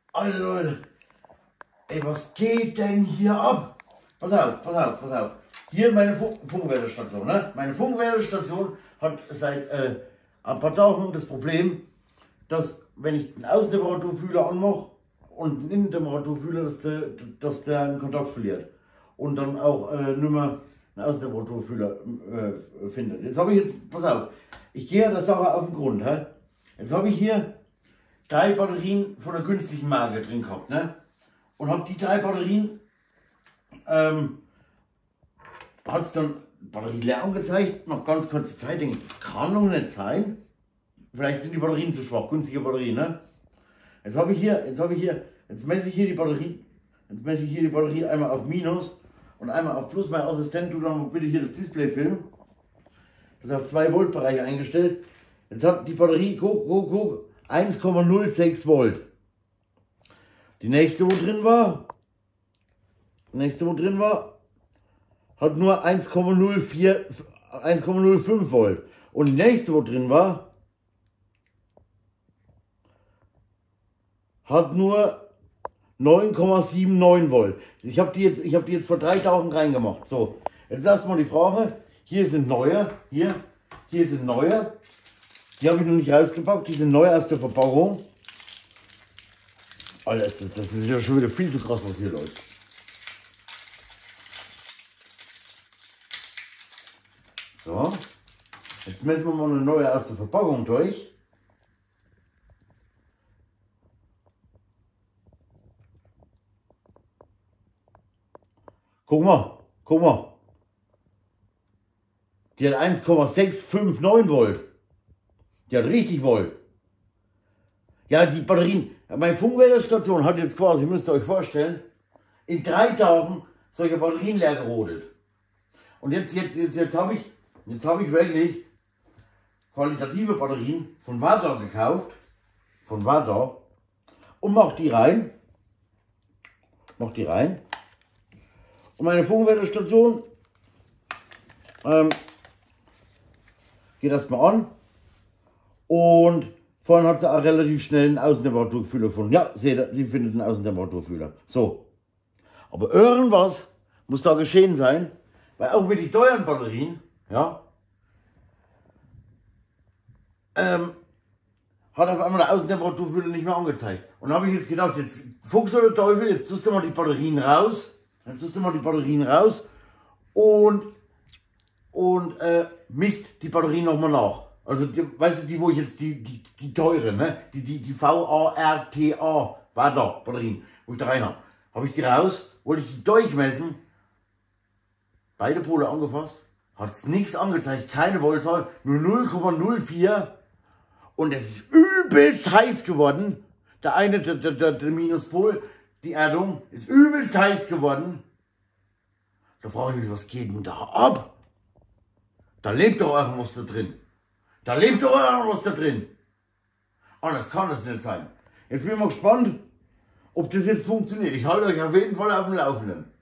Alter Leute, ey, was geht denn hier ab? Pass auf, pass auf, pass auf. Hier meine Funkwärmestation, ne? Meine Funkwärmestation hat seit ein paar Tagen das Problem, dass wenn ich den Außentemperaturfühler anmache und den Innentemperaturfühler, dass der einen Kontakt verliert und dann auch nicht mehr einen Außentemperaturfühler findet. Jetzt habe ich pass auf, ich gehe der Sache auf den Grund. Hä? Jetzt habe ich hier 3 Batterien von einer günstigen Marke drin gehabt, ne? Und habe die 3 Batterien, hat es dann Batterie leer angezeigt, nach ganz kurzer Zeit, denke ich, das kann doch nicht sein. Vielleicht sind die Batterien zu schwach, günstige Batterien, ne? Jetzt messe ich hier die Batterie, einmal auf Minus und einmal auf Plus. Mein Assistent tut dann bitte hier das Display filmen. Das ist auf 2 Volt Bereich eingestellt. Jetzt hat die Batterie, guck, 1,06 Volt. Die nächste, wo drin war, hat nur 1,05 Volt. Und die nächste, wo drin war, hat nur 9,79 Volt. Ich habe die jetzt vor 3 Tagen reingemacht. So, jetzt erstmal die Frage, hier sind neue, hier sind neue. Die habe ich noch nicht rausgepackt, die sind neu aus der Verpackung. Alter, das ist ja schon wieder viel zu krass, was hier läuft. So, jetzt messen wir mal eine neue aus der Verpackung durch. Guck mal. Die hat 1,659 Volt. Die hat richtig Volt. Ja, die Batterien, meine Funkwärmestation hat jetzt quasi, müsst ihr euch vorstellen, in 3 Tagen solche Batterien leer gerodelt. Und jetzt habe ich wirklich qualitative Batterien von Vardar gekauft. Von Vardar. Und mach die rein. Und meine Funkwärmestation geht erstmal an. Und vorhin hat sie auch relativ schnell einen Außentemperaturfühler gefunden. Ja, seht ihr, sie findet einen Außentemperaturfühler. So. Aber irgendwas muss da geschehen sein, weil auch mit den teuren Batterien, ja, hat auf einmal der Außentemperaturfühler nicht mehr angezeigt. Und da habe ich jetzt gedacht, jetzt Fuchs oder Teufel, jetzt tust du mal die Batterien raus. Und misst die Batterien nochmal nach. Also, weißt du, die, wo ich jetzt die teuren, ne? Die VARTA, Vardar Batterien, wo ich da rein habe ich die raus, wollte ich die durchmessen, beide Pole angefasst, hat es nichts angezeigt, keine Voltzahl, nur 0,04 und es ist übelst heiß geworden. Der eine, der Minuspol, die Erdung, ist übelst heiß geworden. Da frage ich mich, was geht denn da ab? Da lebt doch irgendwas da drin. Anders kann das nicht sein. Jetzt bin ich mal gespannt, ob das jetzt funktioniert. Ich halte euch auf jeden Fall auf dem Laufenden.